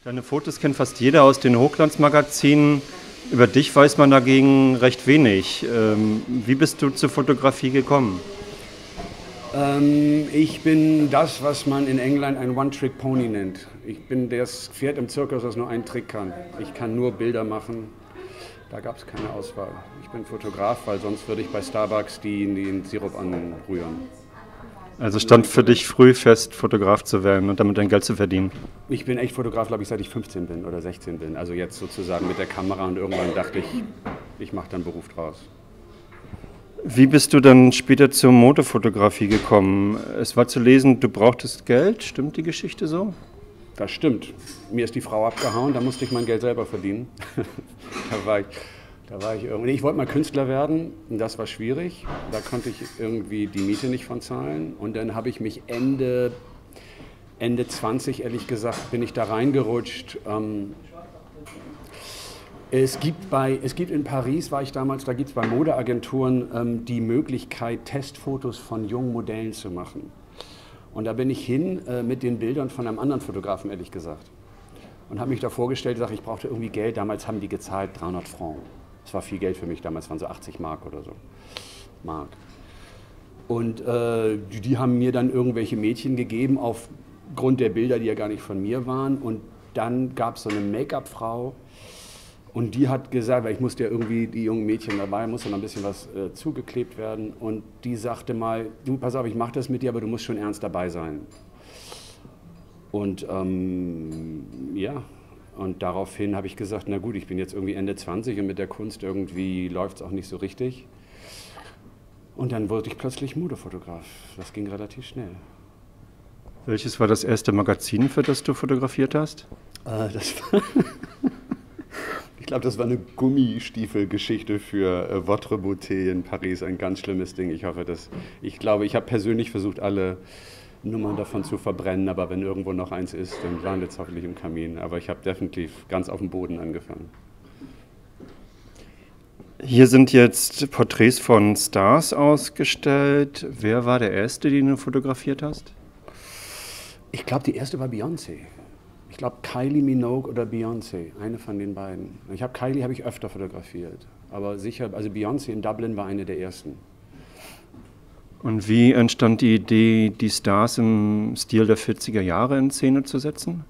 Deine Fotos kennt fast jeder aus den Hochglanzmagazinen. Über dich weiß man dagegen recht wenig. Wie bist du zur Fotografie gekommen? Ich bin das, was man in England ein One-Trick-Pony nennt. Ich bin das Pferd im Zirkus, das nur einen Trick kann. Ich kann nur Bilder machen. Da gab es keine Auswahl. Ich bin Fotograf, weil sonst würde ich bei Starbucks den Sirup anrühren. Also stand für dich früh fest, Fotograf zu werden und damit dein Geld zu verdienen? Ich bin echt Fotograf, glaube ich, seit ich 15 bin oder 16 bin. Also jetzt sozusagen mit der Kamera, und irgendwann dachte ich, ich mache da einen Beruf draus. Wie bist du dann später zur Modefotografie gekommen? Es war zu lesen, du brauchtest Geld. Stimmt die Geschichte so? Das stimmt. Mir ist die Frau abgehauen, da musste ich mein Geld selber verdienen. Da war ich irgendwie. Ich wollte mal Künstler werden, und das war schwierig. Da konnte ich irgendwie die Miete nicht von zahlen. Und dann habe ich mich Ende 20, ehrlich gesagt, bin ich da reingerutscht. Es gibt in Paris, war ich damals, da gibt es bei Modeagenturen die Möglichkeit, Testfotos von jungen Modellen zu machen. Und da bin ich hin mit den Bildern von einem anderen Fotografen, ehrlich gesagt. Und habe mich da vorgestellt, sage, ich brauchte irgendwie Geld. Damals haben die gezahlt 300 Francs. Das war viel Geld für mich, damals waren so 80 Mark oder so. Mark. Und die haben mir dann irgendwelche Mädchen gegeben, aufgrund der Bilder, die ja gar nicht von mir waren. Und dann gab es so eine Make-up-Frau. Und die hat gesagt, weil ich musste ja irgendwie die jungen Mädchen dabei, musste noch ein bisschen was zugeklebt werden. Und die sagte mal, du, pass auf, ich mache das mit dir, aber du musst schon ernst dabei sein. Und ja, und daraufhin habe ich gesagt, na gut, ich bin jetzt irgendwie Ende 20 und mit der Kunst irgendwie läuft es auch nicht so richtig. Und dann wurde ich plötzlich Modefotograf. Das ging relativ schnell. Welches war das erste Magazin, für das du fotografiert hast? Ich glaube, das war eine Gummistiefelgeschichte für Votre Beauté in Paris, ein ganz schlimmes Ding. Ich habe persönlich versucht, alle Nummern davon zu verbrennen, aber wenn irgendwo noch eins ist, dann landet es hoffentlich im Kamin. Aber ich habe definitiv ganz auf dem Boden angefangen. Hier sind jetzt Porträts von Stars ausgestellt. Wer war der erste, den du fotografiert hast? Ich glaube, die erste war Beyoncé. Ich glaube, Kylie Minogue oder Beyoncé, eine von den beiden. Kylie habe ich öfter fotografiert, aber sicher, also Beyoncé in Dublin war eine der ersten. Und wie entstand die Idee, die Stars im Stil der 40er Jahre in Szene zu setzen?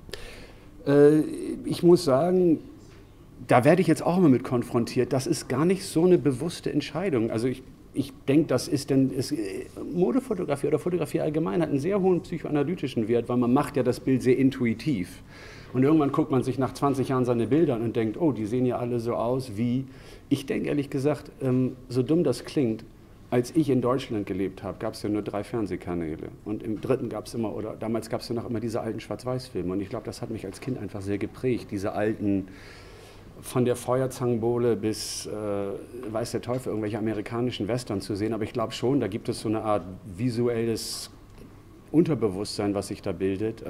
Ich muss sagen, da werde ich jetzt auch immer mit konfrontiert. Das ist gar nicht so eine bewusste Entscheidung. Also ich denke, Modefotografie oder Fotografie allgemein hat einen sehr hohen psychoanalytischen Wert, weil man macht ja das Bild sehr intuitiv. Und irgendwann guckt man sich nach 20 Jahren seine Bilder an und denkt, oh, die sehen ja alle so aus wie... Ich denke ehrlich gesagt, so dumm das klingt, als ich in Deutschland gelebt habe, gab es ja nur 3 Fernsehkanäle. Und im dritten gab es immer, oder damals gab es ja noch immer diese alten Schwarz-Weiß-Filme. Und ich glaube, das hat mich als Kind einfach sehr geprägt, diese alten... Von der Feuerzangenbowle bis, weiß der Teufel, irgendwelche amerikanischen Western zu sehen. Aber ich glaube schon, da gibt es so eine Art visuelles Unterbewusstsein, was sich da bildet.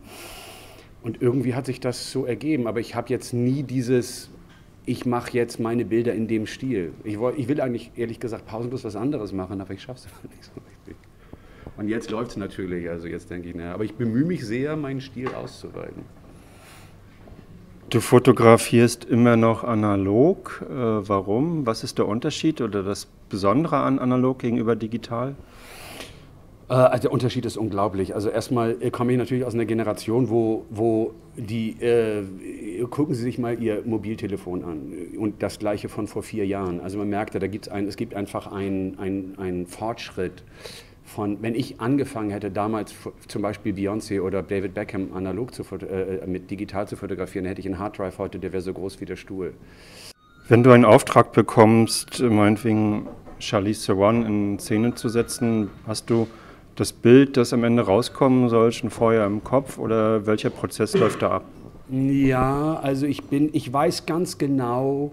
Und irgendwie hat sich das so ergeben. Aber ich habe jetzt nie dieses, ich mache jetzt meine Bilder in dem Stil. Ich will eigentlich, ehrlich gesagt, pausenlos was anderes machen, aber ich schaffe es einfach nicht so richtig. Und jetzt läuft es natürlich, also jetzt denke ich, naja, aber ich bemühe mich sehr, meinen Stil auszuweiten. Du fotografierst immer noch analog. Warum? Was ist der Unterschied oder das Besondere an analog gegenüber digital? Also der Unterschied ist unglaublich. Also erstmal komme ich natürlich aus einer Generation, wo die, gucken Sie sich mal Ihr Mobiltelefon an und das gleiche von vor 4 Jahren. Also man merkt ja, es gibt einfach einen Fortschritt. Wenn ich angefangen hätte, damals zum Beispiel Beyoncé oder David Beckham analog mit digital zu fotografieren, hätte ich einen Harddrive heute, der wäre so groß wie der Stuhl. Wenn du einen Auftrag bekommst, meinetwegen Charlize Theron in Szene zu setzen, hast du das Bild, das am Ende rauskommen soll, schon vorher im Kopf oder welcher Prozess läuft da ab? Ja, also ich weiß ganz genau.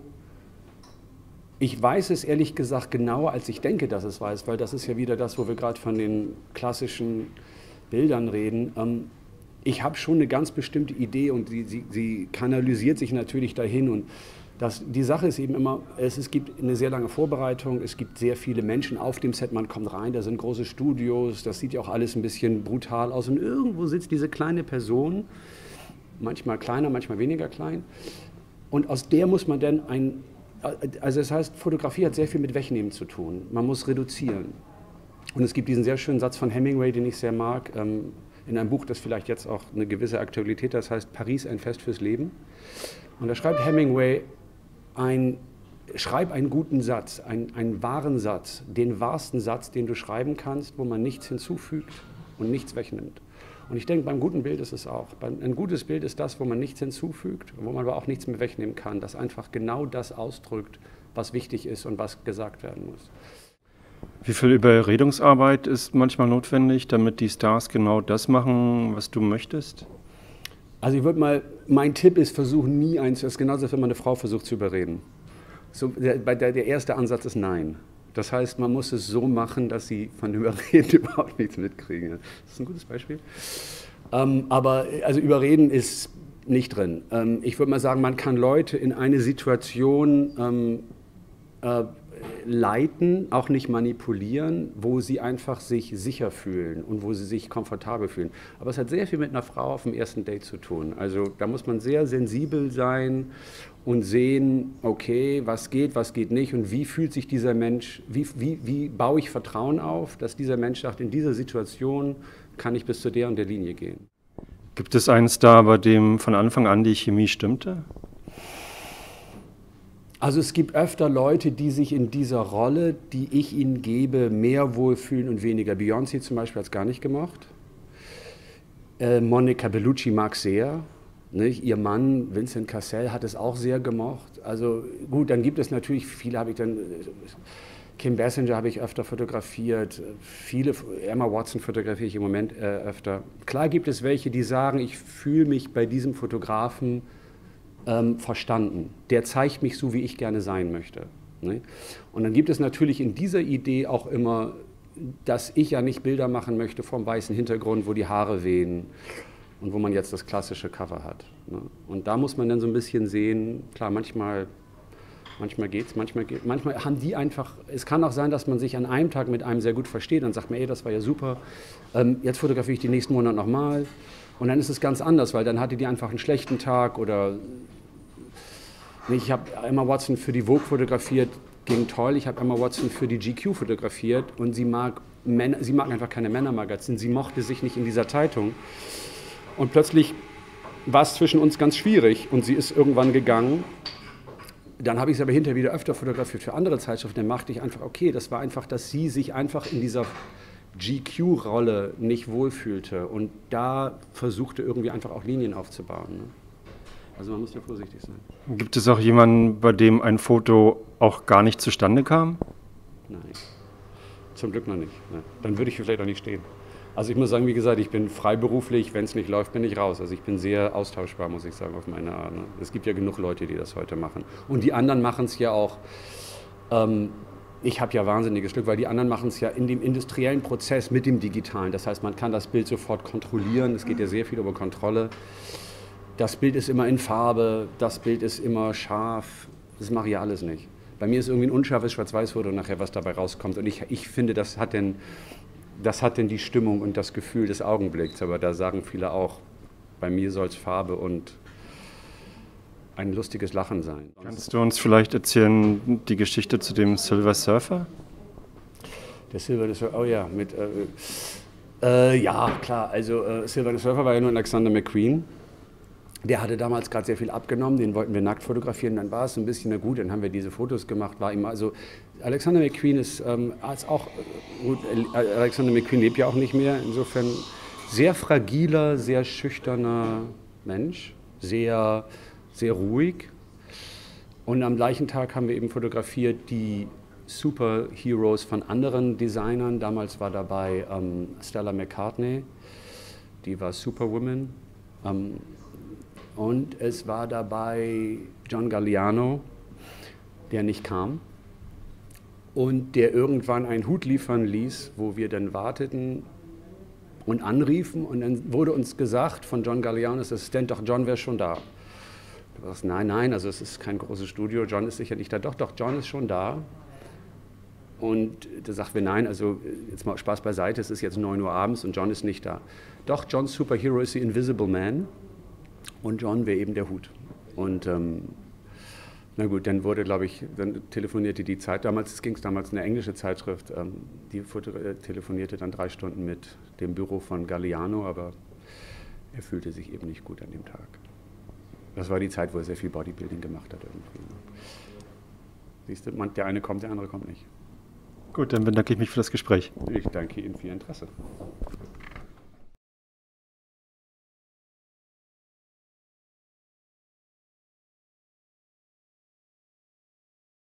Ich weiß es ehrlich gesagt genauer, als ich denke, dass es weiß, weil das ist ja wieder das, wo wir gerade von den klassischen Bildern reden. Ich habe schon eine ganz bestimmte Idee und sie kanalisiert sich natürlich dahin. Und die Sache ist eben immer, es gibt eine sehr lange Vorbereitung, es gibt sehr viele Menschen auf dem Set, man kommt rein, da sind große Studios, das sieht ja auch alles ein bisschen brutal aus. Und irgendwo sitzt diese kleine Person manchmal kleiner, manchmal weniger klein. Und aus der muss man dann also das heißt, Fotografie hat sehr viel mit Wegnehmen zu tun. Man muss reduzieren. Und es gibt diesen sehr schönen Satz von Hemingway, den ich sehr mag, in einem Buch, das vielleicht jetzt auch eine gewisse Aktualität hat, das heißt Paris, ein Fest fürs Leben. Und da schreibt Hemingway, schreib einen guten Satz, einen wahren Satz, den wahrsten Satz, den du schreiben kannst, wo man nichts hinzufügt und nichts wegnimmt. Und ich denke, beim guten Bild ist es auch. Ein gutes Bild ist das, wo man nichts hinzufügt, wo man aber auch nichts mehr wegnehmen kann, das einfach genau das ausdrückt, was wichtig ist und was gesagt werden muss. Wie viel Überredungsarbeit ist manchmal notwendig, damit die Stars genau das machen, was du möchtest? Also ich würde mal, mein Tipp ist, versuchen nie das ist genauso, als wenn man eine Frau versucht zu überreden. Der erste Ansatz ist Nein. Das heißt, man muss es so machen, dass sie von Überreden überhaupt nichts mitkriegen. Das ist ein gutes Beispiel. Aber also Überreden ist nicht drin. Ich würde mal sagen, man kann Leute in eine Situation leiten, auch nicht manipulieren, wo sie einfach sich sicher fühlen und wo sie sich komfortabel fühlen. Aber es hat sehr viel mit einer Frau auf dem ersten Date zu tun. Also da muss man sehr sensibel sein und sehen, okay, was geht nicht und wie fühlt sich dieser Mensch, wie baue ich Vertrauen auf, dass dieser Mensch sagt, in dieser Situation kann ich bis zu der und der Linie gehen. Gibt es einen Star, bei dem von Anfang an die Chemie stimmte? Also es gibt öfter Leute, die sich in dieser Rolle, die ich ihnen gebe, mehr wohlfühlen und weniger. Beyoncé zum Beispiel hat es gar nicht gemocht. Monica Bellucci mag sehr. Nicht? Ihr Mann Vincent Cassel hat es auch sehr gemocht. Also gut, dann gibt es natürlich, viele habe ich dann, Kim Basinger habe ich öfter fotografiert, Emma Watson fotografiere ich im Moment öfter. Klar gibt es welche, die sagen, ich fühle mich bei diesem Fotografen verstanden. Der zeigt mich so, wie ich gerne sein möchte. Ne? Und dann gibt es natürlich in dieser Idee auch immer, dass ich ja nicht Bilder machen möchte vom weißen Hintergrund, wo die Haare wehen und wo man jetzt das klassische Cover hat. Ne? Und da muss man dann so ein bisschen sehen, klar, manchmal geht's, manchmal haben die einfach, es kann auch sein, dass man sich an einem Tag mit einem sehr gut versteht und sagt mir, ey, das war ja super, jetzt fotografiere ich die nächsten Monate nochmal. Und dann ist es ganz anders, weil dann hatte die einfach einen schlechten Tag oder ich habe Emma Watson für die Vogue fotografiert, ging toll. Ich habe Emma Watson für die GQ fotografiert und sie mag einfach keine Männermagazine. Sie mochte sich nicht in dieser Zeitung. Und plötzlich war es zwischen uns ganz schwierig und sie ist irgendwann gegangen. Dann habe ich sie aber hinterher wieder öfter fotografiert für andere Zeitschriften. Dann machte ich einfach, okay, das war einfach, dass sie sich einfach in dieser GQ-Rolle nicht wohlfühlte und da versuchte irgendwie einfach auch Linien aufzubauen. Ne? Also man muss ja vorsichtig sein. Gibt es auch jemanden, bei dem ein Foto auch gar nicht zustande kam? Nein, zum Glück noch nicht. Ne? Dann würde ich vielleicht auch nicht stehen. Also ich muss sagen, wie gesagt, ich bin freiberuflich, wenn es nicht läuft, bin ich raus. Also ich bin sehr austauschbar, muss ich sagen, auf meine Art. Ne? Es gibt ja genug Leute, die das heute machen. Und die anderen machen es ja auch. Ich habe ja wahnsinniges Glück, weil die anderen machen es ja in dem industriellen Prozess mit dem Digitalen. Das heißt, man kann das Bild sofort kontrollieren. Es geht ja sehr viel über Kontrolle. Das Bild ist immer in Farbe, das Bild ist immer scharf. Das mache ich ja alles nicht. Bei mir ist irgendwie ein unscharfes Schwarz-Weiß-Foto nachher, was dabei rauskommt. Und ich finde, das hat denn die Stimmung und das Gefühl des Augenblicks. Aber da sagen viele auch, bei mir soll es Farbe und ein lustiges Lachen sein. Kannst du uns vielleicht erzählen, die Geschichte zu dem Silver Surfer? Der Silver Surfer, oh ja, ja, klar, also Silver Surfer war ja nur Alexander McQueen. Der hatte damals gerade sehr viel abgenommen, den wollten wir nackt fotografieren, dann war es so ein bisschen, na gut, dann haben wir diese Fotos gemacht, war ihm also, Alexander McQueen ist auch, gut, Alexander McQueen lebt ja auch nicht mehr, insofern sehr fragiler, sehr schüchterner Mensch, sehr ruhig. Und am gleichen Tag haben wir eben fotografiert die Superheroes von anderen Designern. Damals war dabei Stella McCartney, die war Superwoman. Und es war dabei John Galliano, der nicht kam. Und der irgendwann einen Hut liefern ließ, wo wir dann warteten und anriefen. Und dann wurde uns gesagt von John Gallianos Assistent, doch John wäre schon da. Du sagst, nein, also es ist kein großes Studio, John ist sicher nicht da. Doch, John ist schon da. Und da sagten wir, nein, also jetzt mal Spaß beiseite, es ist jetzt 9 Uhr abends und John ist nicht da. Doch, Johns Superhero ist The Invisible Man. und John wäre eben der Hut. Und na gut, dann wurde, glaube ich, dann telefonierte die Zeit, ging es damals eine englische Zeitschrift, die telefonierte dann 3 Stunden mit dem Büro von Galliano, aber er fühlte sich eben nicht gut an dem Tag. Das war die Zeit, wo er sehr viel Bodybuilding gemacht hat irgendwie. Siehst du, der eine kommt, der andere kommt nicht. Gut, dann bedanke ich mich für das Gespräch. Ich danke Ihnen für Ihr Interesse.